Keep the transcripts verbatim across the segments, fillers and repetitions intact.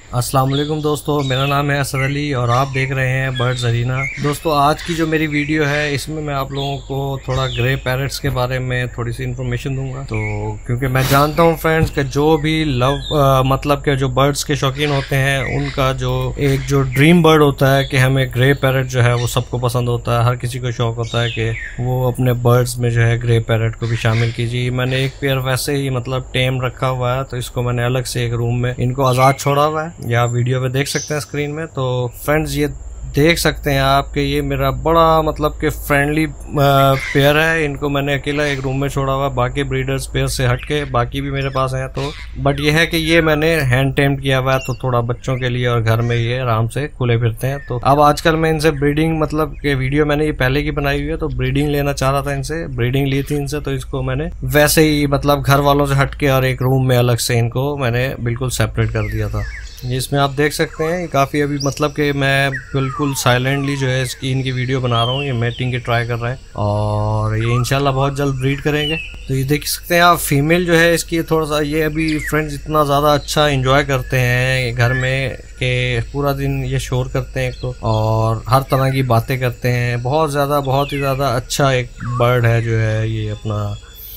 अस्सलाम वालेकुम दोस्तों, मेरा नाम है असद अली और आप देख रहे हैं बर्ड्स अरीना। दोस्तों, आज की जो मेरी वीडियो है इसमें मैं आप लोगों को थोड़ा ग्रे पैरट्स के बारे में थोड़ी सी इन्फॉर्मेशन दूंगा। तो क्योंकि मैं जानता हूं फ्रेंड्स कि जो भी लव आ, मतलब के जो बर्ड्स के शौकीन होते हैं उनका जो एक जो ड्रीम बर्ड होता है कि हमें ग्रे पैरट जो है वो सबको पसंद होता है। हर किसी को शौक होता है कि वो अपने बर्ड्स में जो है ग्रे पैरट को भी शामिल कीजिए। मैंने एक पेयर वैसे ही मतलब टेम रखा हुआ है, तो इसको मैंने अलग से एक रूम में इनको आज़ाद छोड़ा हुआ है, या आप वीडियो पे देख सकते हैं स्क्रीन में। तो फ्रेंड्स, ये देख सकते हैं आप कि ये मेरा बड़ा मतलब कि फ्रेंडली पेयर है। इनको मैंने अकेला एक रूम में छोड़ा हुआ, बाकी ब्रीडर्स पेयर से हट के बाकी भी मेरे पास हैं। तो बट ये है कि ये मैंने हैंड टेम किया हुआ है, तो थोड़ा बच्चों के लिए और घर में ये आराम से खुले फिरते हैं। तो अब आजकल मैं इनसे ब्रीडिंग मतलब कि वीडियो मैंने ये पहले की बनाई हुई है, तो ब्रीडिंग लेना चाह रहा था इनसे, ब्रीडिंग ली थी इनसे, तो इसको मैंने वैसे ही मतलब घर वालों से हट के और एक रूम में अलग से इनको मैंने बिल्कुल सेपरेट कर दिया था। इसमें आप देख सकते हैं काफ़ी अभी मतलब कि मैं बिल्कुल साइलेंटली जो है इसकी इनकी वीडियो बना रहा हूँ। ये मैटिंग की ट्राई कर रहे हैं और ये इंशाल्लाह बहुत जल्द ब्रीड करेंगे। तो ये देख सकते हैं आप, फीमेल जो है इसकी थोड़ा सा ये अभी फ्रेंड्स इतना ज़्यादा अच्छा एंजॉय करते हैं घर में कि पूरा दिन ये शोर करते हैं एक तो, और हर तरह की बातें करते हैं। बहुत ज़्यादा बहुत ही ज़्यादा अच्छा एक बर्ड है जो है ये अपना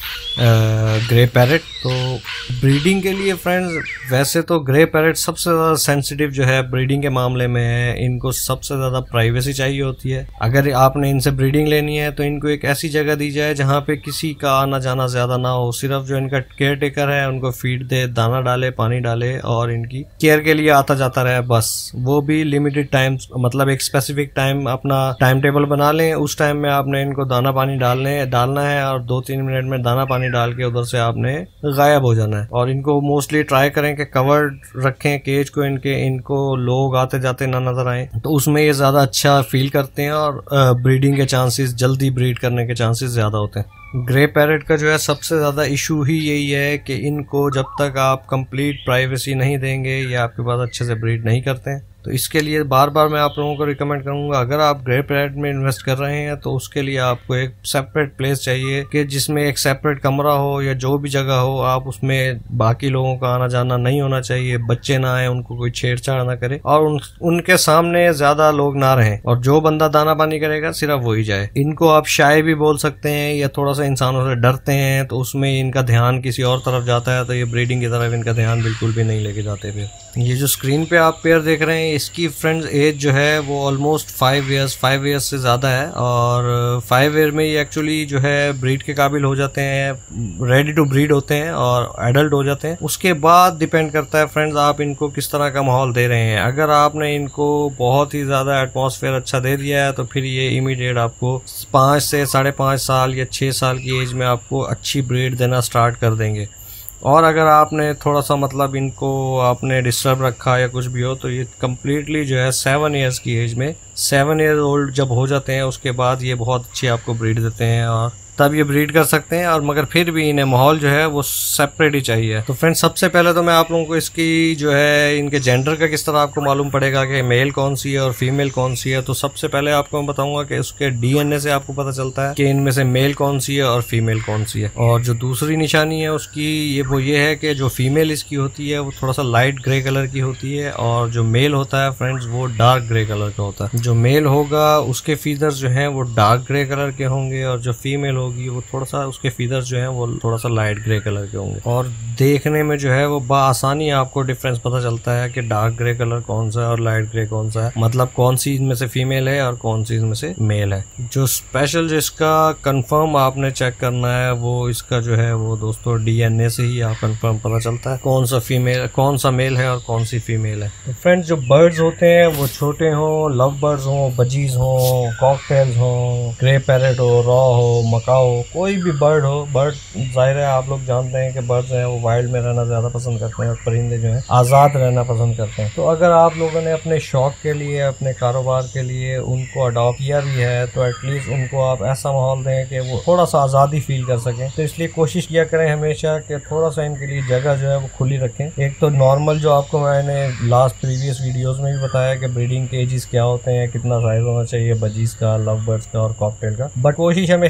ग्रे पैरट। तो ब्रीडिंग के लिए फ्रेंड्स वैसे तो ग्रे पैरट सबसे ज़्यादा सेंसिटिव जो है ब्रीडिंग के मामले में है। इनको सबसे ज़्यादा प्राइवेसी चाहिए होती है। अगर आपने इनसे ब्रीडिंग लेनी है तो इनको एक ऐसी जगह दी जाए जहाँ पे किसी का आना जाना ज़्यादा ना हो। सिर्फ जो इनका केयर टेकर है उनको फीड दे, दाना डाले, पानी डाले और इनकी केयर के लिए आता जाता रहे बस। वो भी लिमिटेड टाइम, मतलब एक स्पेसिफिक टाइम अपना टाइम टेबल बना लें, उस टाइम में आपने इनको दाना पानी डालने डालना है और दो तीन मिनट में दाना पानी डाल के उधर से आपने गायब हो जाना है। और इनको मोस्टली ट्राई करें कि कवर्ड रखें केज को, इनके इनको लोग आते जाते ना नजर आए, तो उसमें ये ज्यादा अच्छा फील करते हैं और ब्रीडिंग के चांसेस, जल्दी ब्रीड करने के चांसेस ज्यादा होते हैं। ग्रे पैरट का जो है सबसे ज़्यादा इशू ही यही है कि इनको जब तक आप कंप्लीट प्राइवेसी नहीं देंगे या आपके पास अच्छे से ब्रीड नहीं करते हैं, तो इसके लिए बार बार मैं आप लोगों को रिकमेंड करूंगा, अगर आप ग्रे पैरट में इन्वेस्ट कर रहे हैं तो उसके लिए आपको एक सेपरेट प्लेस चाहिए कि जिसमें एक सेपरेट कमरा हो या जो भी जगह हो, आप उसमें बाकी लोगों का आना जाना नहीं होना चाहिए, बच्चे ना आए, उनको कोई छेड़छाड़ ना करे और उन, उनके सामने ज्यादा लोग ना रहें, और जो बंदा दाना पानी करेगा सिर्फ वही जाए। इनको आप शाय भी बोल सकते हैं या थोड़ा सा इंसानों से डरते हैं तो उसमें इनका ध्यान किसी और तरफ जाता है, तो ये ब्रीडिंग की तरफ इनका ध्यान बिल्कुल भी नहीं लेके जाते। फिर ये जो स्क्रीन पे आप पेयर देख रहे हैं, इसकी फ्रेंड्स एज जो है वो almost five years five years से ज़्यादा है, और फाइव ईयर में ये एक्चुअली जो है ब्रीड के काबिल हो जाते हैं, रेडी टू ब्रीड होते हैं और एडल्ट हो जाते हैं। उसके बाद डिपेंड करता है फ्रेंड्स आप इनको किस तरह का माहौल दे रहे हैं। अगर आपने इनको बहुत ही ज़्यादा एटमॉस्फेयर अच्छा दे दिया है तो फिर ये इमीडिएट आपको पाँच से साढ़े पाँच साल या छः साल की एज में आपको अच्छी ब्रीड देना स्टार्ट कर देंगे। और अगर आपने थोड़ा सा मतलब इनको आपने डिस्टर्ब रखा या कुछ भी हो तो ये कम्प्लीटली जो है सेवन इयर्स की एज में, सेवन ईयर ओल्ड जब हो जाते हैं उसके बाद ये बहुत अच्छी आपको ब्रीड देते हैं और तब ये ब्रीड कर सकते हैं। और मगर फिर भी इन्हें माहौल जो है वो सेपरेट ही चाहिए। तो फ्रेंड्स, सबसे पहले तो मैं आप लोगों को इसकी जो है इनके जेंडर का किस तरह आपको मालूम पड़ेगा कि मेल कौन सी है और फीमेल कौन सी है। तो सबसे पहले आपको मैं बताऊंगा कि उसके डीएनए से आपको पता चलता है कि इनमें से मेल कौन सी है और फीमेल कौन सी है। और जो दूसरी निशानी है उसकी ये वो ये है कि जो फीमेल इसकी होती है वो थोड़ा सा लाइट ग्रे कलर की होती है और जो मेल होता है फ्रेंड्स वो डार्क ग्रे कलर का होता है। जो मेल होगा उसके फीदर्स जो है वो डार्क ग्रे कलर के होंगे और जो फीमेल होगी वो थोड़ा सा उसके फीदर्स जो हैं वो थोड़ा सा लाइट ग्रे कलर के होंगे। और देखने में जो है वो बआसानी आपको डिफरेंस पता चलता है कि डार्क ग्रे कलर कौन सा है और लाइट ग्रे कौन सा है, मतलब कौन सी इनमें से फीमेल है और कौन सी इनमें से मेल है। जो स्पेशल जिसका कंफर्म आपने चेक करना है वो इसका जो है वो दोस्तों डीएनए से ही आप कंफर्म पता चलता है कौन सा फीमेल कौन सा मेल है और कौन सी फीमेल है। तो फ्रेंड्स, जो बर्ड्स होते हैं वो छोटे हों, लव बर्ड्स हों, बजीज हों, कॉकटेल्स हों, ग्रे पैरट हो, रॉ हो, मकाओ, कोई भी बर्ड हो, बर्ड जाहिर है आप लोग जानते हैं कि बर्ड्स हैं वो वाइल्ड में रहना ज़्यादा पसंद करते हैं और परिंदे जो हैं आज़ाद रहना पसंद करते हैं। तो अगर आप लोगों ने अपने शौक के लिए, अपने कारोबार के लिए उनको अडॉप्ट किया भी है तो एटलीस्ट उनको आप ऐसा माहौल दें कि वो थोड़ा सा आज़ादी फील कर सकें। तो इसलिए कोशिश किया करें हमेशा कि थोड़ा सा इनके लिए जगह जो है वो खुली रखें। एक तो नॉर्मल जो आपको मैंने लास्ट प्रीवियस वीडियोज़ में भी बताया कि ब्रीडिंग केजेस क्या होते हैं, कितना साइज होना चाहिए बजीज का, लव बर्ड्स का और कॉकटेल का, बट कोशिश हमेशा ये करें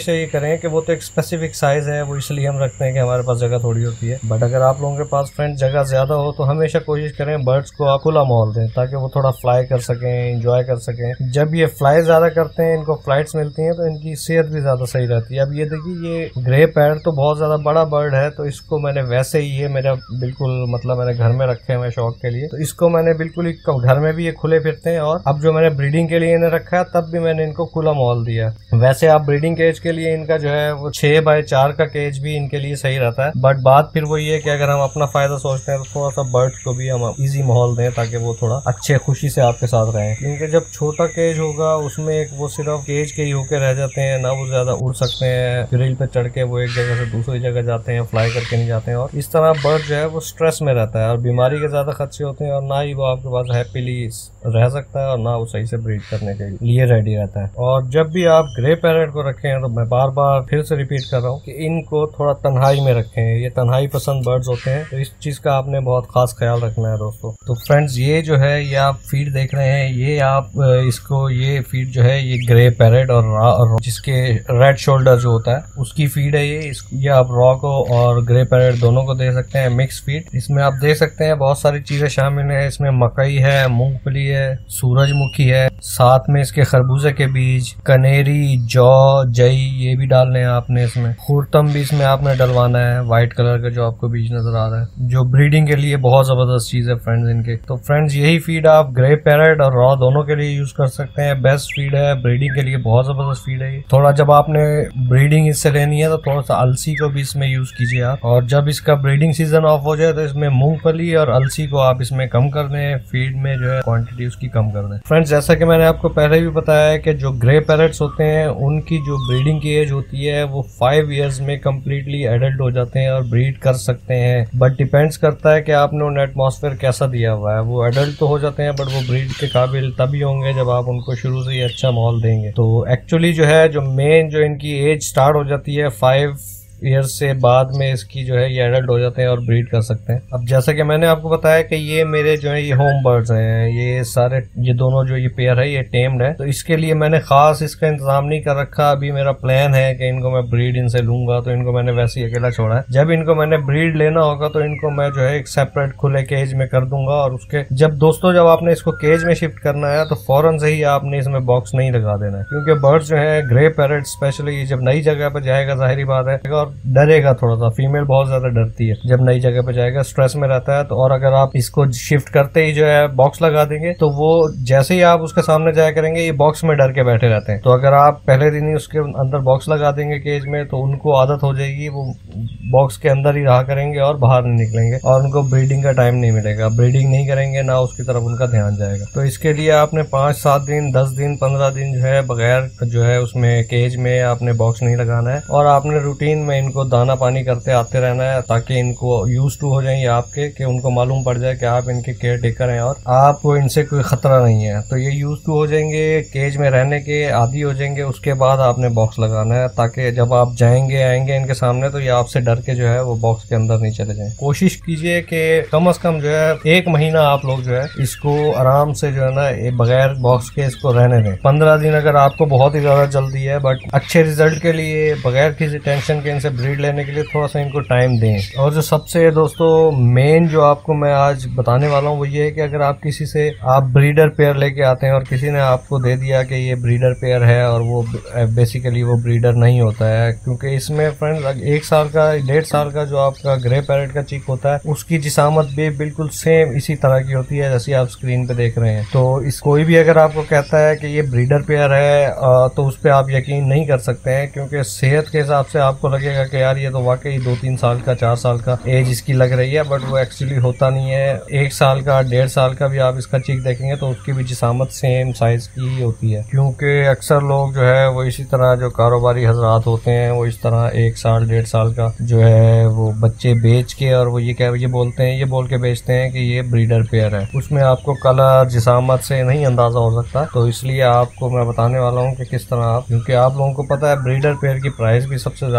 हैं कि वो तो एक स्पेसिफिक साइज है, वो इसलिए हम रखते हैं कि हमारे पास जगह थोड़ी होती है। बट अगर आप लोगों के पास फ्रेंड जगह ज्यादा हो तो हमेशा कोशिश करें बर्ड्स को आप खुला माहौल दें ताकि वो थोड़ा फ्लाई कर सकें, एंजॉय कर सकें। जब ये फ्लाई ज्यादा करते हैं, इनको फ्लाइट्स मिलती हैं, तो इनकी सेहत भी ज्यादा सही रहती है। अब ये देखिए, ये ग्रे पैरट तो बहुत ज्यादा बड़ा बर्ड है, तो इसको मैंने वैसे ही, ये मेरा बिल्कुल मतलब मैंने घर में रखे हैं शौक के लिए, तो इसको मैंने बिल्कुल ही घर में भी ये खुले फिरते हैं। और अब जो मैंने ब्रीडिंग के लिए इन्हें रखा है तब भी मैंने इनको खुला माहौल दिया। वैसे आप ब्रीडिंग केज के लिए इनका जो है वो छह बाय चार का केज भी इनके लिए सही रहता है। बट बात फिर वही है कि अगर हम अपना फायदा सोचते हैं तो थोड़ा सा बर्ड्स को भी हम इजी माहौल दें ताकि वो थोड़ा अच्छे खुशी से आपके साथ रहें। क्योंकि जब छोटा केज होगा उसमें एक वो सिर्फ केज के ही होके रह जाते हैं, ना वो ज्यादा उड़ सकते हैं, ग्रिल पे चढ़ के वो एक जगह से दूसरी जगह जाते हैं, फ्लाई करके नहीं जाते हैं। और इस तरह बर्ड जो है वो स्ट्रेस में रहता है और बीमारी के ज्यादा खदशे होते हैं, और ना ही वो आपके पास हैप्पीली रह सकता है और ना वो सही से ब्रीड करने के लिए रेडी रहता है। और जब भी आप ग्रे पैरट को रखें, तो मैं बार बार फिर से रिपीट कर रहा हूँ कि इनको थोड़ा तन्हाई में रखें। ये तन्हाई पसंद बर्ड्स होते हैं, तो इस चीज का आपने बहुत खास ख्याल रखना है दोस्तों। तो फ्रेंड्स, ये जो है ये आप फीड देख रहे हैं, ये आप इसको ये फीड जो है ये ग्रे पैरट और, और जिसके रेड शोल्डर जो होता है उसकी फीड है ये। इस, ये आप रॉ को और ग्रे पैरट दोनों को दे सकते हैं, मिक्स फीड। इसमें आप देख सकते हैं बहुत सारी चीजें शामिल है। इसमें मकई है, मूंगफली है, सूरजमुखी है, साथ में इसके खरबूजे के बीज, कनेरी, जौ, जई ये भी डालने हैं आपने। इसमें खुरतम भी इसमें आपने डलवाना है, व्हाइट कलर का जो आपको बीज नजर आ रहा है, जो ब्रीडिंग के लिए बहुत जबरदस्त चीज है फ्रेंड्स इनके। तो फ्रेंड्स, यही फीड आप ग्रे पैरट और रॉ दोनों के लिए यूज कर सकते हैं। बेस्ट फीड है, ब्रीडिंग के लिए बहुत जबरदस्त फीड है। थोड़ा जब आपने ब्रीडिंग इससे लेनी है तो थोड़ा सा अलसी को भी इसमें यूज कीजिए आप, और जब इसका ब्रीडिंग सीजन ऑफ हो जाए तो इसमें मूंगफली और अलसी को आप इसमें कम कर दें, फीड में जो है क्वांटिटी उसकी कम कर दें। फ्रेंड्स, जैसा कि मैंने आपको पहले भी बताया है कि जो ग्रे पैरट्स होते हैं उनकी जो ब्रीडिंग की एज होती है वो फाइव इयर्स में कम्प्लीटली एडल्ट हो जाते हैं और ब्रीड कर सकते हैं। बट डिपेंड्स करता है कि आपने उन्हें एटमॉस्फेयर कैसा दिया हुआ है। वो एडल्ट तो हो जाते हैं बट वो ब्रीड के काबिल तभी होंगे जब आप उनको शुरू से ही अच्छा माहौल देंगे। तो एक्चुअली जो है जो मेन जो इनकी एज स्टार्ट हो जाती है फाइव ईयर्स से बाद में इसकी जो है ये एडल्ट हो जाते हैं और ब्रीड कर सकते हैं। अब जैसा कि मैंने आपको बताया कि ये मेरे जो है ये होम बर्ड्स हैं, ये सारे ये दोनों जो ये पेयर है ये टेम्ड है, तो इसके लिए मैंने खास इसका इंतजाम नहीं कर रखा। अभी मेरा प्लान है कि इनको मैं ब्रीड इनसे लूंगा, तो इनको मैंने वैसे ही अकेला छोड़ा है। जब इनको मैंने ब्रीड लेना होगा तो इनको मैं जो है एक सेपरेट खुले केज में कर दूंगा। और उसके जब दोस्तों जब आपने इसको केज में शिफ्ट करना है तो फौरन से ही आपने इसमें बॉक्स नहीं लगा देना है, क्योंकि बर्ड्स जो है ग्रे पैरट स्पेशली जब नई जगह पर जाएगा जाहिर बात है और डरेगा थोड़ा सा। फीमेल बहुत ज्यादा डरती है जब नई जगह पे जाएगा, स्ट्रेस में रहता है। तो और अगर आप इसको शिफ्ट करते ही जो है बॉक्स लगा देंगे तो वो जैसे ही आप उसके सामने जाया करेंगे ये बॉक्स में डर के बैठे रहते हैं। तो अगर आप पहले दिन ही उसके अंदर बॉक्स लगा देंगे केज में तो उनको आदत हो जाएगी, वो बॉक्स के अंदर ही रहा करेंगे और बाहर नहीं निकलेंगे और उनको ब्रीडिंग का टाइम नहीं मिलेगा। ब्रीडिंग नहीं करेंगे ना उसकी तरफ उनका ध्यान जाएगा। तो इसके लिए आपने पाँच सात दिन दस दिन पंद्रह दिन जो है बगैर जो है उसमें केज में आपने बॉक्स नहीं लगाना है, और आपने रूटीन में इनको दाना पानी करते आते रहना है ताकि इनको यूज टू हो जाएंगे आपके, कि उनको मालूम पड़ जाए कि आप इनके केयर टेकर हैं और आपको इनसे कोई खतरा नहीं है। तो ये यूज टू हो जाएंगे, केज में रहने के आदी हो जाएंगे। उसके बाद आपने बॉक्स लगाना है ताकि जब आप जाएंगे आएंगे इनके सामने तो ये आपसे डर के जो है वो बॉक्स के अंदर नहीं चले जाएं। कोशिश कीजिए कि कम से कम जो है एक महीना आप लोग जो है इसको आराम से जो है ना बगैर बॉक्स के इसको रहने दें। पंद्रह दिन अगर आपको बहुत ही ज्यादा जल्दी है, बट अच्छे रिजल्ट के लिए बगैर किसी टेंशन के इनसे ब्रीड लेने के लिए थोड़ा सा इनको टाइम दें। और जो सबसे दोस्तों मेन जो आपको मैं आज बताने वाला हूँ वो ये है कि अगर आप किसी से आप ब्रीडर पेयर लेके आते हैं और किसी ने आपको दे दिया कि ये ब्रीडर पेयर है और वो बेसिकली वो ब्रीडर नहीं होता है, क्योंकि इसमें फ्रेंड्स एक साल का डेढ़ साल का जो आपका ग्रे पैरट का चीक होता है उसकी जिसामत भी बिल्कुल सेम इसी तरह की होती है जैसी आप स्क्रीन पे देख रहे हैं। तो इस कोई भी अगर आपको कहता है कि ये ब्रीडर पेयर है तो उस पर आप यकीन नहीं कर सकते हैं, क्योंकि सेहत के हिसाब से आपको लगेगा कि यार ये तो वाकई दो तीन साल का चार साल का एज इसकी लग रही है, बट वो एक्चुअली होता नहीं है। एक साल का डेढ़ साल का भी आप इसका चीक देखेंगे तो उसकी भी जिसामत सेम साइज की ही होती है, क्योंकि अक्सर लोग जो है वो इसी तरह जो कारोबारी हजरात होते हैं वो इस तरह एक साल डेढ़ साल का जो है वो बच्चे बेच के और वो ये कह ये बोलते हैं ये बोल के बेचते हैं कि ये ब्रीडर पेयर है। उसमें आपको कलर जिसामत से नहीं अंदाजा हो सकता, तो इसलिए आपको मैं बताने वाला हूँ कि किस तरह आप, क्योंकि आप लोगों को पता है ब्रीडर पेयर की प्राइस भी सबसे ज्यादा होती है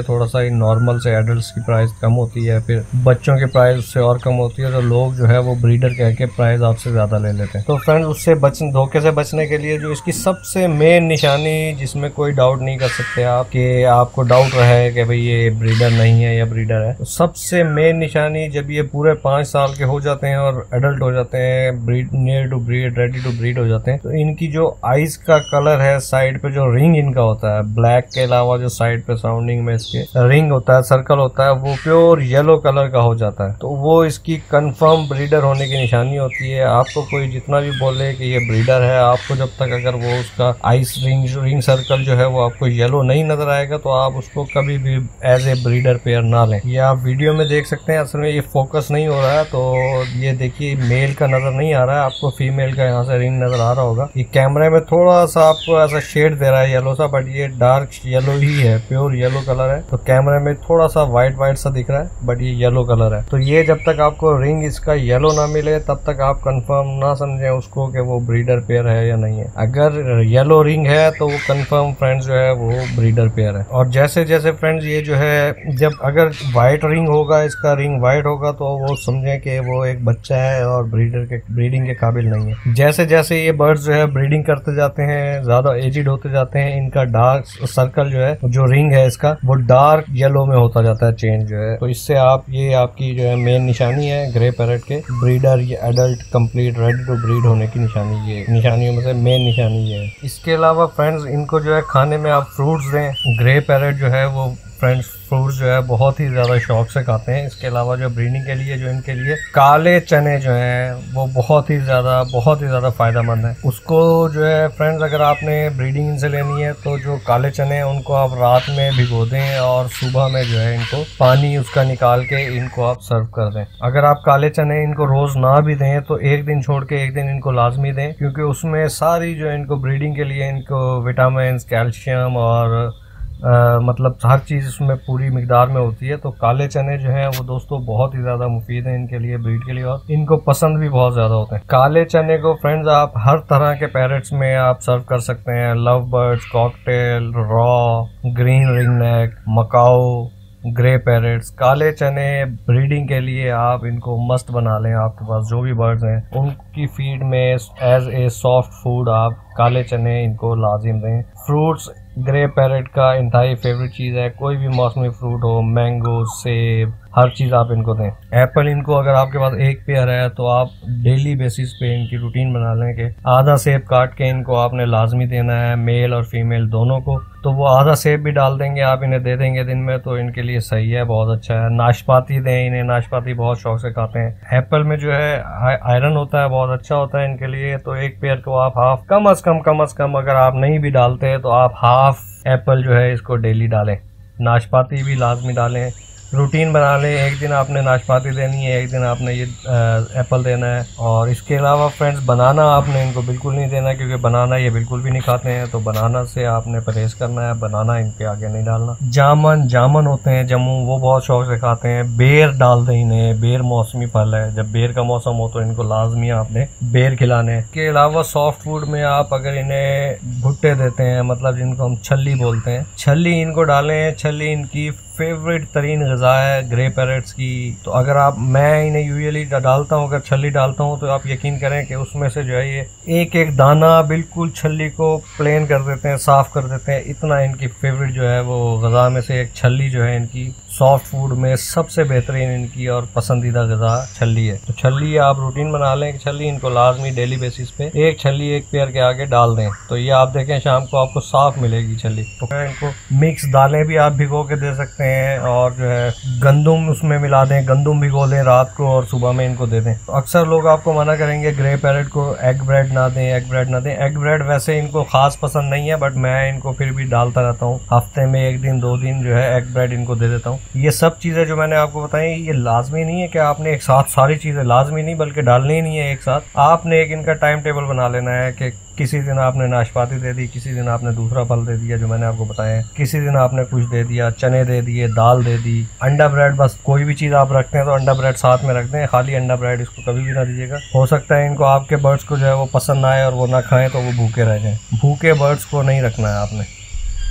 थोड़ा सा नॉर्मल से एडल्ट की प्राइस कम होती है, फिर बच्चों की प्राइस उससे और कम होती है, तो लोग जो है वो ब्रीडर कह के प्राइस आपसे ज़्यादा ले लेते हैं। तो फ्रेंड्स उससे बच धोखे से बचने के लिए जो इसकी सबसे मेन निशानी, जिसमें कोई डाउट नहीं कर सकते आप कि आपको डाउट रहे कि भाई ये ब्रीडर नहीं है या ब्रीडर है, तो सबसे मेन निशानी जब ये पूरे पाँच साल के हो जाते हैं और एडल्ट हो जाते हैं, breed near to breed ready to breed हो जाते हैं, तो इनकी जो आइज का कलर है, साइड पे जो रिंग इनका होता है, ब्लैक के अलावा जो साइड पे सराउंडिंग में इसके रिंग होता है, सर्कल होता है, वो प्योर येलो कलर का हो जाता है। तो वो इसकी कंफर्म ब्रीडर होने की निशानी होती है। आपको कोई जितना भी बोले कि ये ब्रीडर है, आपको जब तक अगर वो उसका आइस रिंग रिंग सर्कल जो है वो आपको येलो नहीं नजर आएगा, तो आप उसको कभी भी एज ए ब्रीडर पेयर ना लें। ये आप वीडियो में देख सकते हैं, असल में ये फोकस नहीं हो रहा है, तो ये देखिए मेल का नजर नहीं आ रहा है आपको, फीमेल का यहाँ से रिंग नजर आ रहा होगा। ये कैमरे में थोड़ा सा आपको ऐसा शेड दे रहा है येलो सा, बट ये डार्क येलो ही है, प्योर येलो कलर है। तो कैमरे में थोड़ा सा व्हाइट व्हाइट सा दिख रहा है, बट ये येलो कलर है। तो ये जब तक आपको रिंग इसका येलो ना मिले तब तक आप कंफर्म ना समझें उसको कि वो ब्रीडर पेयर है या नहीं है। अगर येलो रिंग है तो वो कंफर्म फ्रेंड्स जो है वो ब्रीडर पेयर है। और जैसे जैसे फ्रेंड्स ये जो है, जब अगर व्हाइट रिंग होगा, इसका रिंग व्हाइट होगा, तो वो समझें कि वो एक बच्चा है और ब्रीडर के ब्रीडिंग के काबिल नहीं है। जैसे जैसे ये बर्ड्स जो है ब्रीडिंग करते जाते हैं, ज्यादा एजिड होते जाते हैं, इनका डार्क सर्कल जो है, जो रिंग है इसका, वो डार्क येलो में होता जाता है चेंज जो है। तो इससे आप ये आपकी जो है मेन निशानी है ग्रे पैरेट के ब्रीडर या adult complete ready to breed होने की निशानी, ये निशानियों में से मेन निशानी ये है। इसके अलावा फ्रेंड्स इनको जो है खाने में आप फ्रूट्स दें। ग्रे पैरेट जो है वो फ्रेंड्स फ्रूट्स जो है बहुत ही ज़्यादा शौक से खाते हैं। इसके अलावा जो ब्रीडिंग के लिए जो इनके लिए काले चने जो हैं वो बहुत ही ज़्यादा बहुत ही ज़्यादा फ़ायदेमंद है। उसको जो है फ्रेंड्स अगर आपने ब्रीडिंग इनसे लेनी है तो जो काले चने हैं उनको आप रात में भिगो दें और सुबह में जो है इनको पानी उसका निकाल के इनको आप सर्व कर दें। अगर आप काले चने इनको रोज़ ना भी दें तो एक दिन छोड़ के एक दिन इनको लाजमी दें, क्योंकि उसमें सारी जो है इनको ब्रीडिंग के लिए इनको विटामिन, कैल्शियम और आ, मतलब हर चीज़ उसमें पूरी मिकदार में होती है। तो काले चने जो हैं वो दोस्तों बहुत ही ज़्यादा मुफीद हैं इनके लिए, ब्रीड के लिए, और इनको पसंद भी बहुत ज़्यादा होते हैं। काले चने को फ्रेंड्स आप हर तरह के पैरेट्स में आप सर्व कर सकते हैं। Love birds, cocktail, raw, green ring neck, macaw, grey parrots. काले चने ब्रीडिंग के लिए आप इनको मस्त बना लें। आपके पास जो भी बर्ड्स हैं उनकी फीड में एज ए सॉफ्ट फूड आप काले चने इनको लाजिम दें। फ्रूट्स ग्रे पैरेट का इंतहाई फेवरेट चीज़ है। कोई भी मौसमी फ्रूट हो, मैंगो, सेब, हर चीज़ आप इनको दें। एप्पल इनको अगर आपके पास एक पेयर है तो आप डेली बेसिस पे इनकी रूटीन बना लें कि आधा सेब काट के इनको आपने लाजमी देना है, मेल और फीमेल दोनों को। तो वो आधा सेब भी डाल देंगे, आप इन्हें दे देंगे दिन में, तो इनके लिए सही है, बहुत अच्छा है। नाशपाती दें इन्हें, नाशपाती बहुत शौक से खाते हैं। एप्पल में जो है आयरन होता है, बहुत अच्छा होता है इनके लिए। तो एक पेयर को आप हाफ कम अज कम कम अज कम अगर आप नहीं भी डालते हैं तो आप हाफ एप्पल जो है इसको डेली डालें। नाशपाती भी लाजमी डालें, रूटीन बना लें। एक दिन आपने नाशपाती देनी है, एक दिन आपने ये एप्पल देना है। और इसके अलावा फ्रेंड्स बनाना आपने इनको बिल्कुल नहीं देना, क्योंकि बनाना ये बिल्कुल भी नहीं खाते हैं, तो बनाना से आपने परहेज करना है, बनाना इनके आगे नहीं डालना। जामन जामन होते हैं जम्मू, वो बहुत शौक से खाते हैं। बेर डाल दें इन्हें, बेर मौसमी फल है, जब बेर का मौसम हो तो इनको लाजमी आपने बेर खिलाने। इसके अलावा सॉफ्ट फूड में आप अगर इन्हें भुट्टे देते हैं, मतलब जिनको हम छल्ली बोलते हैं, छल्ली इनको डालें। छल्ली इनकी फेवरेट तरीन ग़िज़ा है ग्रे पैरेट्स की। तो अगर आप, मैं इन्हें यूजुअली डालता हूँ, अगर छल्ली डालता हूँ तो आप यकीन करें कि उसमें से जो है ये एक एक दाना बिल्कुल छल्ली को प्लेन कर देते हैं, साफ़ कर देते हैं। इतना इनकी फेवरेट जो है वो ग़िज़ा में से एक छल्ली जो है इनकी सॉफ्ट फूड में सबसे बेहतरीन इनकी और पसंदीदा ग़िज़ा छल्ली है। तो छल्ली आप रूटीन बना लें कि छल्ली इनको लाजमी डेली बेसिस पे एक छल्ली एक पेयर के आगे डाल दें। तो ये आप देखें शाम को आपको साफ़ मिलेगी छल्ली। तो इनको मिक्स दालें भी आप भिगो के दे सकते हैं, और जो है गंदुम उसमें मिला दें, गंदुम भिगो दें रात को और सुबह में इनको दे दें। तो अक्सर लोग आपको मना करेंगे ग्रे पैरेट को एग ब्रेड ना दें, एग ब्रेड ना दें। एग ब्रेड वैसे इनको खास पसंद नहीं है, बट मैं इनको फिर भी डालता रहता हूँ। हफ्ते में एक दिन दो दिन जो है एग ब्रेड इनको दे देता हूँ। ये सब चीज़ें जो मैंने आपको बताई, ये लाजमी नहीं है कि आपने एक साथ सारी चीज़ें, लाजमी नहीं बल्कि डालनी ही नहीं है एक साथ। आपने एक इनका टाइम टेबल बना लेना है कि किसी दिन आपने नाशपाती दे दी, किसी दिन आपने दूसरा फल दे दिया जो मैंने आपको बताया है, किसी दिन आपने कुछ दे दिया, चने दे दिए, दाल दे दी, अंडा ब्रेड, बस कोई भी चीज़ आप रखते हैं तो अंडा ब्रेड साथ में रख दें। खाली अंडा ब्रेड इसको कभी भी ना दीजिएगा। हो सकता है इनको आपके बर्ड्स को जो है वो पसंद ना आए और वो ना खाएं तो वो भूखे रह जाएं। भूखे बर्ड्स को नहीं रखना है आपने।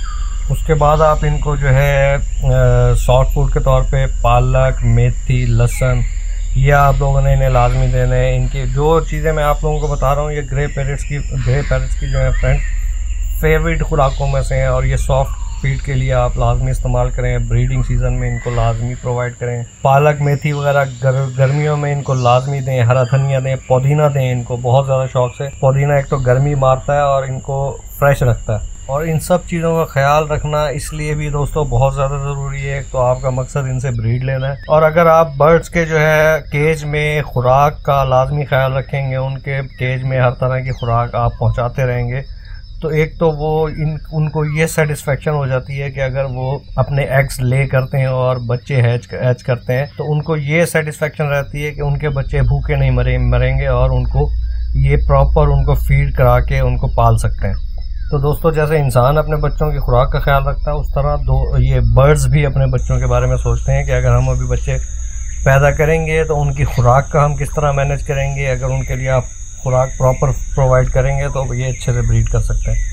उसके बाद आप इनको जो है सॉफ्ट फूड के तौर पे पालक, मेथी, लहसुन, ये आप लोगों ने इन्हें लाजमी देने हैं। इनकी जो चीज़ें मैं आप लोगों को बता रहा हूँ ये ग्रे पैरेट्स की ग्रे पैरेट्स की जो है फ्रेंड फेवरेट खुराकों में से हैं, और ये सॉफ्ट फीड के लिए आप लाजमी इस्तेमाल करें। ब्रीडिंग सीज़न में इनको लाजमी प्रोवाइड करें। पालक, मेथी वगैरह गर, गर्मियों में इनको लाजमी दें। हरा धनिया दें, पुदीना दें इनको बहुत ज़्यादा शौक से। पुदीना एक तो गर्मी मारता है और इनको फ्रेश रखता है। और इन सब चीज़ों का ख्याल रखना इसलिए भी दोस्तों बहुत ज़्यादा ज़रूरी है। तो आपका मकसद इनसे ब्रीड लेना है, और अगर आप बर्ड्स के जो है केज में खुराक का लाजमी ख्याल रखेंगे, उनके केज में हर तरह की खुराक आप पहुंचाते रहेंगे, तो एक तो वो इन उनको ये सेटिस्फेक्शन हो जाती है कि अगर वो अपने एग्स ले करते हैं और बच्चे हैच हैच करते हैं, तो उनको ये सेटिस्फेक्शन रहती है कि उनके बच्चे भूखे नहीं मरे मरेंगे और उनको ये प्रॉपर उनको फीड करा के उनको पाल सकते हैं। तो दोस्तों, जैसे इंसान अपने बच्चों की खुराक का ख्याल रखता है, उस तरह दो ये बर्ड्स भी अपने बच्चों के बारे में सोचते हैं कि अगर हम अभी बच्चे पैदा करेंगे तो उनकी खुराक का हम किस तरह मैनेज करेंगे। अगर उनके लिए आप खुराक प्रॉपर प्रोवाइड करेंगे तो ये अच्छे से ब्रीड कर सकते हैं।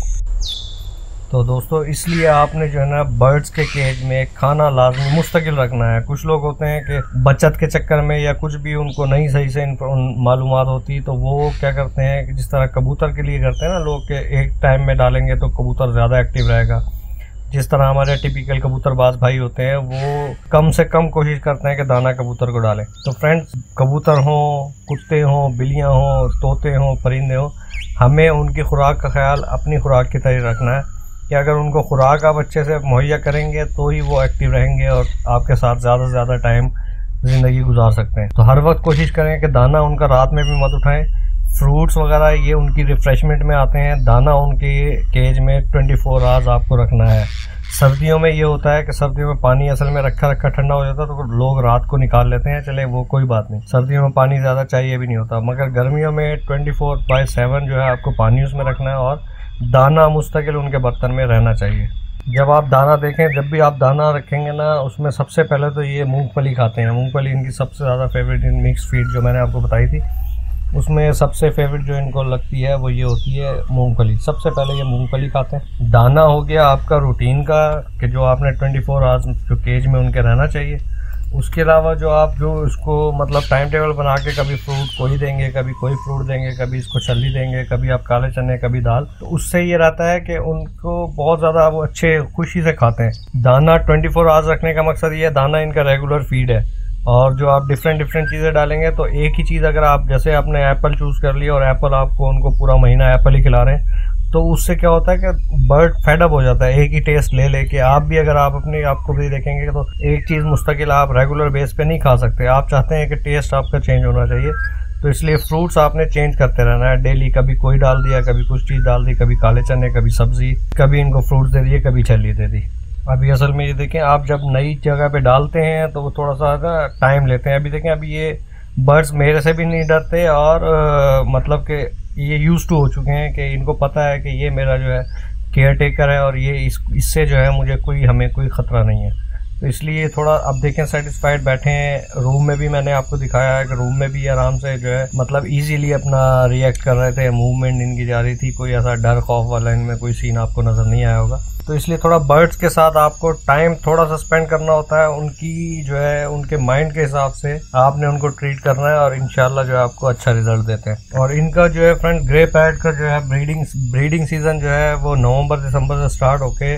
तो दोस्तों, इसलिए आपने जो है ना बर्ड्स के केज में खाना लाजमी मुस्तकिल रखना है। कुछ लोग होते हैं कि बचत के चक्कर में या कुछ भी उनको नहीं सही से मालूमात होती, तो वो क्या करते हैं कि जिस तरह कबूतर के लिए करते हैं ना लोग के एक टाइम में डालेंगे तो कबूतर ज़्यादा एक्टिव रहेगा। जिस तरह हमारे टिपिकल कबूतरबाज भाई होते हैं वो कम से कम कोशिश करते हैं कि दाना कबूतर को डालें। तो फ्रेंड्स, कबूतर हों, कुत्ते हों, बिल्लियाँ हों, तोते हों, परिंदे हों, हमें उनकी खुराक का ख्याल अपनी खुराक की तरह रखना है कि अगर उनको खुराक आप अच्छे से मुहैया करेंगे तो ही वो एक्टिव रहेंगे और आपके साथ ज़्यादा से ज़्यादा टाइम ज़िंदगी गुजार सकते हैं। तो हर वक्त कोशिश करें कि दाना उनका रात में भी मत उठाएं। फ्रूट्स वगैरह ये उनकी रिफ़्रेशमेंट में आते हैं। दाना उनके केज में ट्वेंटी फोर आवर्स आपको रखना है। सर्दियों में ये होता है कि सर्दियों में पानी असल में रखा रखा ठंडा हो जाता है, तो लोग रात को निकाल लेते हैं, चले वो कोई बात नहीं, सर्दियों में पानी ज़्यादा चाहिए भी नहीं होता। मगर गर्मियों में ट्वेंटी फोर बाई सेवन जो है आपको पानी उसमें रखना है और दाना मुस्तकिल उनके बर्तन में रहना चाहिए। जब आप दाना देखें, जब भी आप दाना रखेंगे ना, उसमें सबसे पहले तो ये मूंगफली खाते हैं। मूंगफली इनकी सबसे ज़्यादा फेवरेट मिक्स फीड जो मैंने आपको बताई थी, उसमें सबसे फेवरेट जो इनको लगती है वो ये होती है मूंगफली। सबसे पहले ये मूंगफली खाते हैं। दाना हो गया आपका रूटीन का कि जो आपने ट्वेंटी फोर आवर्स जो केज में उनके रहना चाहिए। उसके अलावा जो आप जो इसको मतलब टाइम टेबल बना के कभी फ्रूट कोई देंगे, कभी कोई फ्रूट देंगे, कभी इसको छल्ली देंगे, कभी आप काले चने, कभी दाल, तो उससे ये रहता है कि उनको बहुत ज़्यादा वो अच्छे खुशी से खाते हैं। दाना ट्वेंटी फोर आवर्स रखने का मकसद ये है, दाना इनका रेगुलर फीड है। और जो आप डिफरेंट डिफरेंट चीज़ें डालेंगे, तो एक ही चीज़ अगर आप जैसे आपने एप्पल चूज़ कर लिया और एप्पल आपको उनको पूरा महीना एप्पल ही खिला रहे हैं, तो उससे क्या होता है कि बर्ड फेड अप हो जाता है एक ही टेस्ट ले लेके। आप भी अगर आप अपने आपको भी देखेंगे तो एक चीज़ मुस्तकिल आप रेगुलर बेस पे नहीं खा सकते। आप चाहते हैं कि टेस्ट आपका चेंज होना चाहिए, तो इसलिए फ्रूट्स आपने चेंज करते रहना है डेली। कभी कोई डाल दिया, कभी कुछ चीज़ डाल दी, कभी काले चने, कभी सब्जी, कभी इनको फ्रूट्स दे दिए, कभी छल्ली दे दी। अभी असल में ये देखें, आप जब नई जगह पे डालते हैं तो वो थोड़ा सा ना टाइम लेते हैं। अभी देखें, अभी ये बर्ड्स मेरे से भी नहीं डरते और आ, मतलब कि ये यूज़ टू हो चुके हैं कि इनको पता है कि ये मेरा जो है केयर टेकर है और ये इस इससे जो है मुझे कोई हमें कोई ख़तरा नहीं है। तो इसलिए थोड़ा अब देखें सेटिस्फाइड बैठे हैं। रूम में भी मैंने आपको दिखाया है कि रूम में भी आराम से जो है मतलब इजीली अपना रिएक्ट कर रहे थे, मूवमेंट इनकी जा रही थी, कोई ऐसा डर खौफ वाला इनमें कोई सीन आपको नज़र नहीं आया होगा। तो इसलिए थोड़ा बर्ड्स के साथ आपको टाइम थोड़ा सा स्पेंड करना होता है। उनकी जो है उनके माइंड के हिसाब से आपने उनको ट्रीट करना है और इंशाल्लाह जो है आपको अच्छा रिजल्ट देते हैं। और इनका जो है फ्रेंड ग्रे पैरेट का जो है ब्रीडिंग ब्रीडिंग सीज़न जो है वो नवंबर दिसंबर से स्टार्ट होके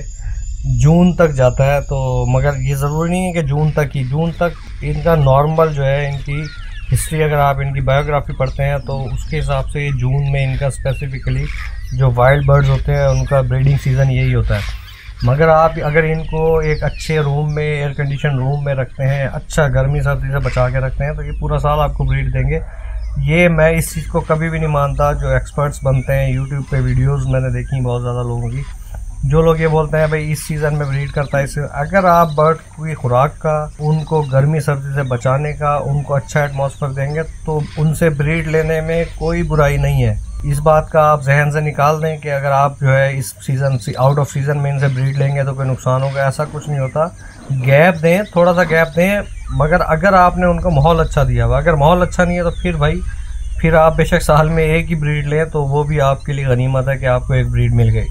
जून तक जाता है। तो मगर ये ज़रूरी नहीं है कि जून तक ही, जून तक इनका नॉर्मल जो है इनकी हिस्ट्री अगर आप इनकी बायोग्राफी पढ़ते हैं तो उसके हिसाब से जून में इनका स्पेसिफिकली जो वाइल्ड बर्ड्स होते हैं उनका ब्रीडिंग सीज़न यही होता है। मगर आप अगर इनको एक अच्छे रूम में, एयर कंडीशन रूम में रखते हैं, अच्छा गर्मी सर्दी से बचा के रखते हैं, तो ये पूरा साल आपको ब्रीड देंगे। ये मैं इस चीज़ को कभी भी नहीं मानता। जो एक्सपर्ट्स बनते हैं यूट्यूब पे वीडियोस मैंने देखी बहुत ज़्यादा लोगों की, जो लोग ये बोलते हैं भाई इस सीज़न में ब्रीड करता है, इससे अगर आप बर्ड की खुराक का, उनको गर्मी सर्दी से बचाने का, उनको अच्छा एटमॉस्फेयर देंगे तो उनसे ब्रीड लेने में कोई बुराई नहीं है। इस बात का आप जहन से निकाल दें कि अगर आप जो है इस सीज़न से आउट ऑफ सीज़न में इनसे ब्रीड लेंगे तो कोई नुकसान होगा, ऐसा कुछ नहीं होता। गैप दें, थोड़ा सा गैप दें, मगर अगर आपने उनको माहौल अच्छा दिया हुआ, अगर माहौल अच्छा नहीं है तो फिर भाई फिर आप बेशक साल में एक ही ब्रीड लें तो वो भी आपके लिए गनीमत है कि आपको एक ब्रीड मिल गई।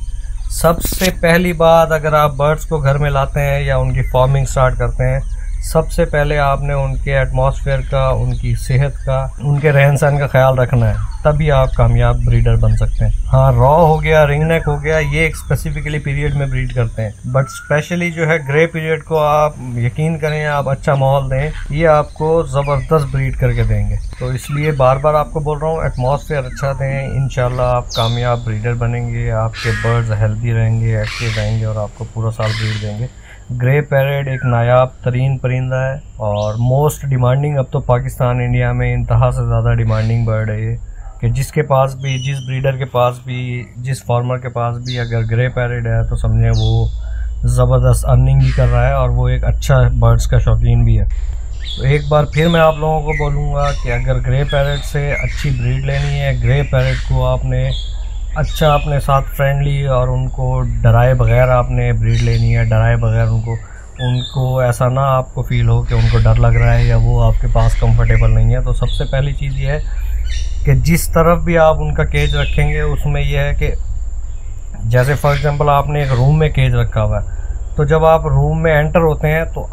सबसे पहली बात, अगर आप बर्ड्स को घर में लाते हैं या उनकी फार्मिंग स्टार्ट करते हैं, सबसे पहले आपने उनके एटमॉस्फेयर का, उनकी सेहत का, उनके रहन सहन का ख्याल रखना है, तभी आप कामयाब ब्रीडर बन सकते हैं। हाँ, रॉ हो गया, रिंगनेक हो गया, ये एक स्पेसिफिकली पीरियड में ब्रीड करते हैं, बट स्पेशली जो है ग्रे पीरियड को आप यकीन करें, आप अच्छा माहौल दें, ये आपको ज़बरदस्त ब्रीड करके देंगे। तो इसलिए बार बार आपको बोल रहा हूँ, एटमॉस्फेयर अच्छा दें, इंशाल्लाह आप कामयाब ब्रीडर बनेंगे, आपके बर्ड्स हेल्दी रहेंगे, एक्टिव रहेंगे और आपको पूरा साल ब्रीड देंगे। ग्रे पैरेट एक नायाब तरीन परिंदा है और मोस्ट डिमांडिंग, अब तो पाकिस्तान इंडिया में इंतहा से ज़्यादा डिमांडिंग बर्ड है ये, कि जिसके पास भी, जिस ब्रीडर के पास भी, जिस फार्मर के पास भी अगर ग्रे पैरेट है तो समझें वो ज़बरदस्त अर्निंग भी कर रहा है और वो एक अच्छा बर्ड्स का शौकीन भी है। तो एक बार फिर मैं आप लोगों को बोलूँगा कि अगर ग्रे पैरेट से अच्छी ब्रीड लेनी है, ग्रे पैरेट को आपने अच्छा अपने साथ फ्रेंडली और उनको डराए बगैर आपने ब्रीड लेनी है, डराए बगैर उनको उनको ऐसा ना आपको फील हो कि उनको डर लग रहा है या वो आपके पास कंफर्टेबल नहीं है। तो सबसे पहली चीज़ ये है कि जिस तरफ भी आप उनका केज रखेंगे उसमें यह है कि जैसे फॉर एग्जांपल आपने एक रूम में केज रखा हुआ है, तो जब आप रूम में एंटर होते हैं तो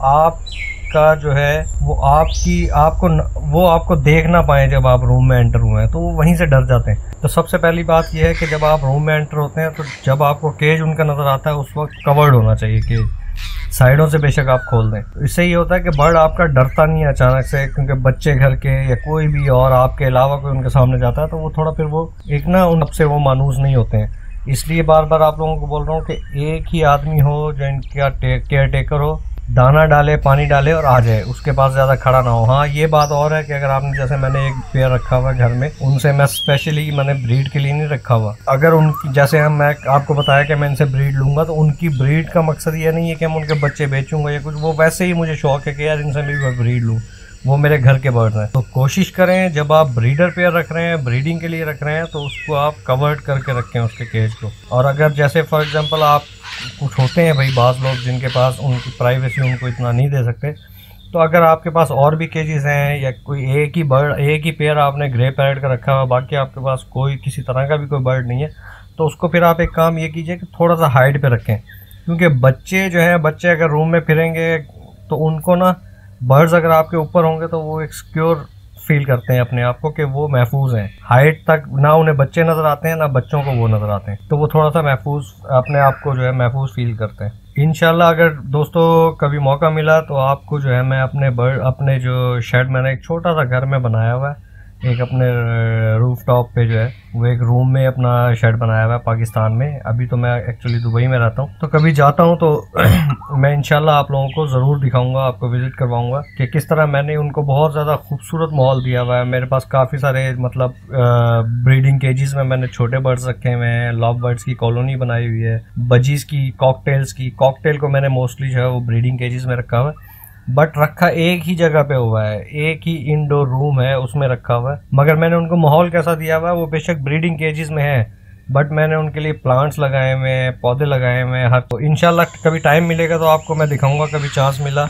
आपका जो है वो आपकी आपको वो आपको देख ना पाए जब आप रूम में एंटर हुए हैं, तो वो वहीं से डर जाते हैं। तो सबसे पहली बात यह है कि जब आप रूम में एंटर होते हैं तो जब आपको केज उनका नज़र आता है उस वक्त कवर्ड होना चाहिए केज, साइडों से बेशक आप खोल दें। तो इससे ये होता है कि बर्ड आपका डरता नहीं है अचानक से, क्योंकि बच्चे घर के या कोई भी और आपके अलावा कोई उनके सामने जाता है तो वो थोड़ा फिर वो एक ना उन से वो मानूस नहीं होते हैं। इसलिए बार बार आप लोगों को बोल रहा हूँ कि एक ही आदमी हो जो इनका केयर टेकर हो, दाना डाले, पानी डाले और आ जाए, उसके पास ज़्यादा खड़ा ना हो। हाँ, ये बात और है कि अगर आपने, जैसे मैंने एक पेयर रखा हुआ है घर में, उनसे मैं स्पेशली मैंने ब्रीड के लिए नहीं रखा हुआ। अगर उनकी, जैसे हम मैं आपको बताया कि मैं इनसे ब्रीड लूँगा, तो उनकी ब्रीड का मकसद ये नहीं है कि हम उनके बच्चे बेचूँगा या कुछ, वो वैसे ही मुझे शौक है कि यार इनसे भी मैं ब्रीड लूँ, वो मेरे घर के बर्ड्स हैं। तो कोशिश करें जब आप ब्रीडर पेयर रख रहे हैं, ब्रीडिंग के लिए रख रहे हैं, तो उसको आप कवर्ड करके रखें उसके केज को। और अगर जैसे फॉर एग्जांपल आप कुछ होते हैं भाई बाज़ लोग जिनके पास उनकी प्राइवेसी उनको इतना नहीं दे सकते, तो अगर आपके पास और भी केजेस हैं या कोई एक ही बर्ड, एक ही पेयर आपने ग्रे पैरेट का रखा हुआ, बाकी आपके पास कोई किसी तरह का भी कोई बर्ड नहीं है, तो उसको फिर आप एक काम ये कीजिए कि थोड़ा सा हाइट पे रखें, क्योंकि बच्चे जो हैं, बच्चे अगर रूम में फिरेंगे तो उनको ना, बर्ड्स अगर आपके ऊपर होंगे तो वो एक सिक्योर फील करते हैं अपने आप को कि वो महफूज हैं। हाइट तक ना उन्हें बच्चे नज़र आते हैं ना बच्चों को वो नज़र आते हैं, तो वो थोड़ा सा महफूज, अपने आप को जो है महफूज फील करते हैं। इंशाल्लाह अगर दोस्तों कभी मौका मिला तो आपको जो है मैं अपने बर्ड, अपने जो शेड, मैंने एक छोटा सा घर में बनाया हुआ है, एक अपने रूफ टॉप पे जो है वो एक रूम में अपना शेड बनाया हुआ है पाकिस्तान में। अभी तो मैं एक्चुअली दुबई में रहता हूँ, तो कभी जाता हूँ तो मैं इंशाल्लाह आप लोगों को ज़रूर दिखाऊंगा, आपको विज़िट करवाऊंगा कि किस तरह मैंने उनको बहुत ज़्यादा खूबसूरत माहौल दिया हुआ है। मेरे पास काफ़ी सारे मतलब ब्रीडिंग केजेस में मैंने छोटे बर्ड्स रखे हुए हैं, लव बर्ड्स की कॉलोनी बनाई हुई है, बजीज़ की, कॉकटेल्स की। कॉकटेल को मैंने मोस्टली जो है वो ब्रीडिंग केजेस में रखा हुआ है, बट रखा एक ही जगह पे हुआ है, एक ही इंडोर रूम है उसमें रखा हुआ है। मगर मैंने उनको माहौल कैसा दिया हुआ है, वो बेशक ब्रीडिंग केजेस में है, बट मैंने उनके लिए प्लांट्स लगाए हुए हैं, पौधे लगाए हुए हैं हर। तो इंशाल्लाह कभी टाइम मिलेगा तो आपको मैं दिखाऊंगा, कभी चांस मिला।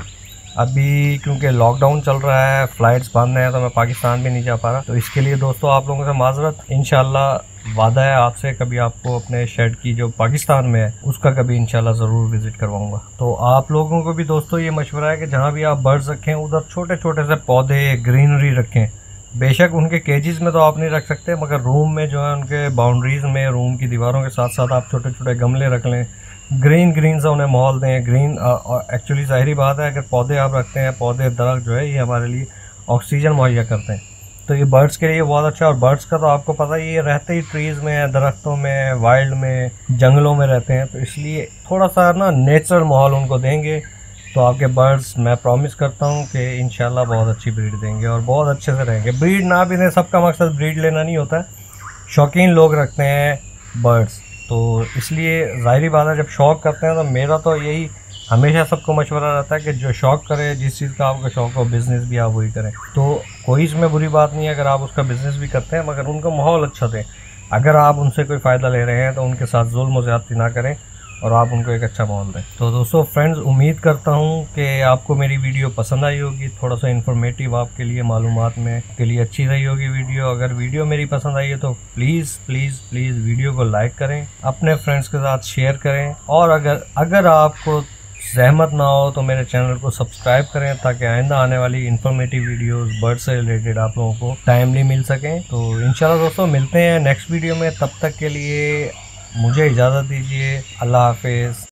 अभी क्योंकि लॉकडाउन चल रहा है, फ़्लाइट्स बंद हैं, तो मैं पाकिस्तान भी नहीं जा पा रहा, तो इसके लिए दोस्तों आप लोगों से माजरत। इंशाल्लाह वादा है आपसे कभी आपको अपने शेड की जो पाकिस्तान में है उसका कभी इंशाल्लाह ज़रूर विज़िट करवाऊंगा। तो आप लोगों को भी दोस्तों ये मशवरा है कि जहाँ भी आप बर्ड्स रखें उधर छोटे छोटे से पौधे, ग्रीनरी रखें। बेशक उनके केजेस में तो आप नहीं रख सकते, मगर रूम में जो है उनके बाउंड्रीज़ में, रूम की दीवारों के साथ साथ आप छोटे छोटे गमले रख लें, ग्रीन ग्रीन सा उन्हें माहौल दें। ग्रीन एक्चुअली ज़ाहिरी बात है, अगर पौधे आप रखते हैं, पौधे दरख्त जो है ये हमारे लिए ऑक्सीजन मुहैया करते हैं, तो ये बर्ड्स के लिए बहुत अच्छा है। और बर्ड्स का तो आपको पता ही, ये रहते ही ट्रीज़ में, दरख्तों में, वाइल्ड में, जंगलों में रहते हैं, तो इसलिए थोड़ा सा ना नेचुरल माहौल उनको देंगे तो आपके बर्ड्स, मैं प्रॉमिस करता हूँ कि इंशाल्लाह बहुत अच्छी ब्रीड देंगे और बहुत अच्छे से रहेंगे। ब्रीड ना भी दें, सबका मकसद ब्रीड लेना नहीं होता है, शौकीन लोग रखते हैं बर्ड्स, तो इसलिए ज़ाहिरी बात है जब शौक़ करते हैं तो मेरा तो यही हमेशा सबको मशवरा रहता है कि जो शौक़ करे, जिस चीज़ का आपका शौक़ हो, बिज़नेस भी आप वही करें। तो कोई इसमें बुरी बात नहीं है अगर आप उसका बिज़नेस भी करते हैं, मगर उनको माहौल अच्छा दें। अगर आप उनसे कोई फ़ायदा ले रहे हैं तो उनके साथ जुल्म व ज़्यादती ना करें, और आप उनको एक अच्छा माहौल दें। तो दोस्तों फ्रेंड्स, उम्मीद करता हूँ कि आपको मेरी वीडियो पसंद आई होगी, थोड़ा सा इन्फॉर्मेटिव आपके लिए, मालूमात में के लिए अच्छी रही होगी वीडियो। अगर वीडियो मेरी पसंद आई है तो प्लीज़ प्लीज़ प्लीज़ वीडियो को लाइक करें, अपने फ्रेंड्स के साथ शेयर करें, और अगर अगर आपको सहमत ना हो तो मेरे चैनल को सब्सक्राइब करें, ताकि आइंदा आने वाली इन्फॉर्मेटिव वीडियोस बर्ड से रिलेटेड आप लोगों को टाइमली मिल सकें। तो इंशाल्लाह दोस्तों मिलते हैं नेक्स्ट वीडियो में, तब तक के लिए मुझे इजाज़त दीजिए। अल्लाह हाफिज़।